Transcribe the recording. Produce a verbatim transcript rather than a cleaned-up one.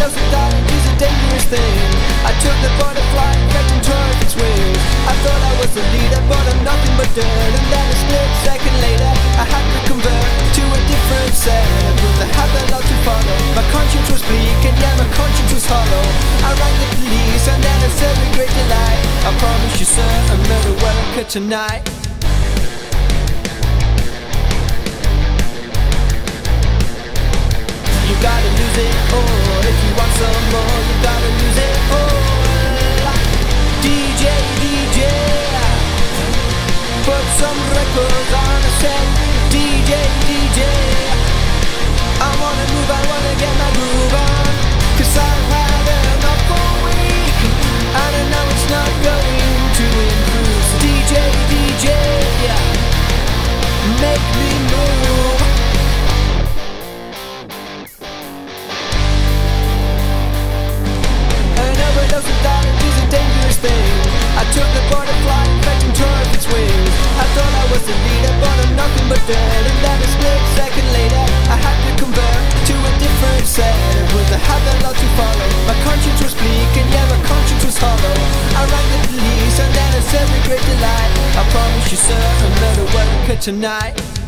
overdose of talent is a dangerous thing. I took the butterfly effect and tore off its wings. I thought I was the leader, but I'm nothing but dirt. And then a split second later, I had to convert to a different set. But I had the lot to follow. My conscience was bleak, and yeah, my conscience was hollow. I rang the police, and then I said with great delight, I promise you, sir, a murder will occur tonight. You gotta lose it all if you want some more. You gotta lose it all. D J, D J, put some records on a set. D J, D J, I wanna move, I wanna get my groove on. Cause I've had enough all week, and I know it's not going to improve. So D J, D J, make me move. Overdose of talent is a dangerous thing. I took the butterfly effect and tore off its wings. I thought I was the leader, but I'm nothing but dirt. And then a split second later, I had to convert to a different set. With I had a lot to follow. My conscience was bleak, and yeah, my conscience was hollow. I rang the police, and then I said with great delight, I promise you, sir, a murder will occur tonight.